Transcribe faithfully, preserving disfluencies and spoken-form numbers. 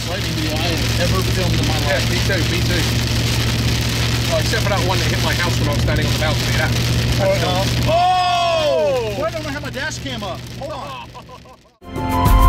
best lightning video I have ever filmed in my life. Yeah, me too, me too. Well, except for that one that hit my house when I was standing on the balcony. That, that oh! Oh! Why don't I have my dash cam up? Hold on.